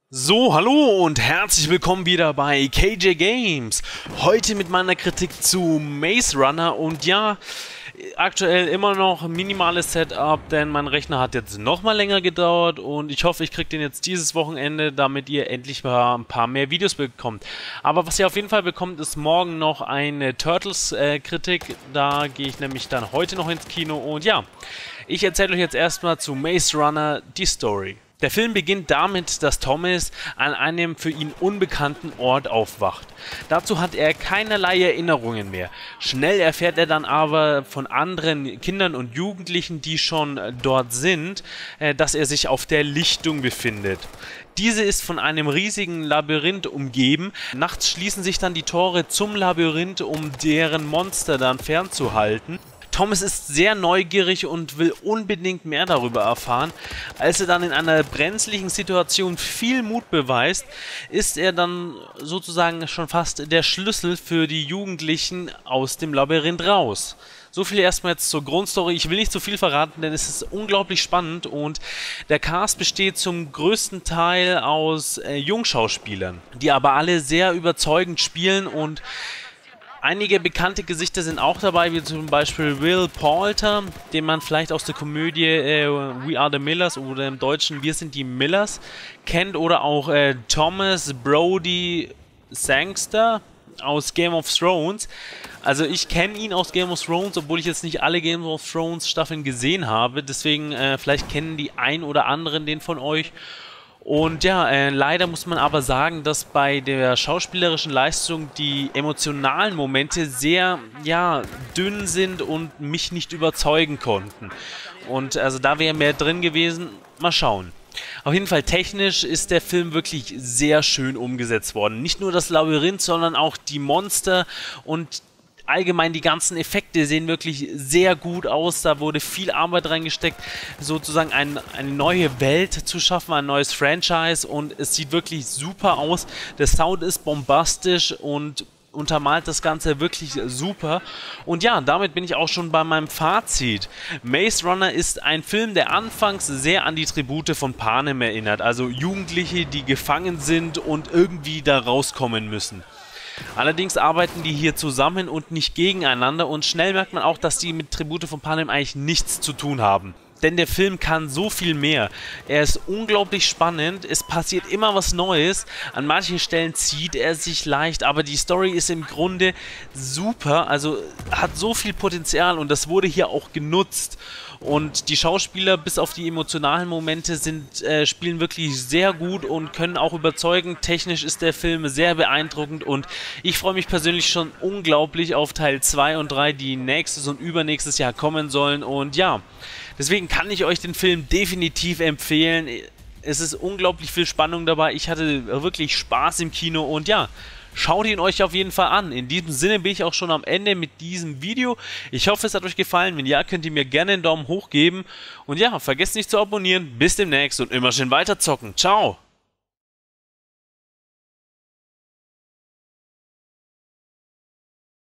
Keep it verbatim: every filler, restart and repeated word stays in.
So, hallo und herzlich willkommen wieder bei K J Games. Heute mit meiner Kritik zu Maze Runner und ja, aktuell immer noch minimales Setup, denn mein Rechner hat jetzt nochmal länger gedauert und ich hoffe, ich kriege den jetzt dieses Wochenende, damit ihr endlich mal ein paar mehr Videos bekommt. Aber was ihr auf jeden Fall bekommt, ist morgen noch eine Turtles-Kritik. Äh, da gehe ich nämlich dann heute noch ins Kino und ja, ich erzähle euch jetzt erstmal zu Maze Runner die Story. Der Film beginnt damit, dass Thomas an einem für ihn unbekannten Ort aufwacht. Dazu hat er keinerlei Erinnerungen mehr. Schnell erfährt er dann aber von anderen Kindern und Jugendlichen, die schon dort sind, dass er sich auf der Lichtung befindet. Diese ist von einem riesigen Labyrinth umgeben. Nachts schließen sich dann die Tore zum Labyrinth, um deren Monster dann fernzuhalten. Thomas ist sehr neugierig und will unbedingt mehr darüber erfahren. Als er dann in einer brenzlichen Situation viel Mut beweist, ist er dann sozusagen schon fast der Schlüssel für die Jugendlichen aus dem Labyrinth raus. So viel erstmal jetzt zur Grundstory. Ich will nicht zu viel verraten, denn es ist unglaublich spannend und der Cast besteht zum größten Teil aus äh, Jungschauspielern, die aber alle sehr überzeugend spielen und einige bekannte Gesichter sind auch dabei, wie zum Beispiel Will Poulter, den man vielleicht aus der Komödie äh, We Are the Millers oder im Deutschen Wir sind die Millers kennt, oder auch äh, Thomas Brody Sangster aus Game of Thrones. Also ich kenne ihn aus Game of Thrones, obwohl ich jetzt nicht alle Game of Thrones Staffeln gesehen habe, deswegen äh, vielleicht kennen die ein oder anderen den von euch. Und ja, äh, leider muss man aber sagen, dass bei der schauspielerischen Leistung die emotionalen Momente sehr, ja, dünn sind und mich nicht überzeugen konnten. Und also da wäre mehr drin gewesen. Mal schauen. Auf jeden Fall technisch ist der Film wirklich sehr schön umgesetzt worden. Nicht nur das Labyrinth, sondern auch die Monster und allgemein die ganzen Effekte sehen wirklich sehr gut aus. Da wurde viel Arbeit reingesteckt, sozusagen ein, eine neue Welt zu schaffen, ein neues Franchise, und es sieht wirklich super aus. Der Sound ist bombastisch und untermalt das Ganze wirklich super. Und ja, damit bin ich auch schon bei meinem Fazit. Maze Runner ist ein Film, der anfangs sehr an die Tribute von Panem erinnert. Also Jugendliche, die gefangen sind und irgendwie da rauskommen müssen. Allerdings arbeiten die hier zusammen und nicht gegeneinander, und schnell merkt man auch, dass die mit Tribute von Panem eigentlich nichts zu tun haben. Denn der Film kann so viel mehr. Er ist unglaublich spannend, es passiert immer was Neues, an manchen Stellen zieht er sich leicht, aber die Story ist im Grunde super, also hat so viel Potenzial und das wurde hier auch genutzt. Und die Schauspieler, bis auf die emotionalen Momente, sind, äh, spielen wirklich sehr gut und können auch überzeugen. Technisch ist der Film sehr beeindruckend und ich freue mich persönlich schon unglaublich auf Teil zwei und drei, die nächstes und übernächstes Jahr kommen sollen. Und ja, deswegen kann ich euch den Film definitiv empfehlen. Es ist unglaublich viel Spannung dabei. Ich hatte wirklich Spaß im Kino und ja, schaut ihn euch auf jeden Fall an. In diesem Sinne bin ich auch schon am Ende mit diesem Video. Ich hoffe, es hat euch gefallen. Wenn ja, könnt ihr mir gerne einen Daumen hoch geben. Und ja, vergesst nicht zu abonnieren. Bis demnächst und immer schön weiter zocken. Ciao!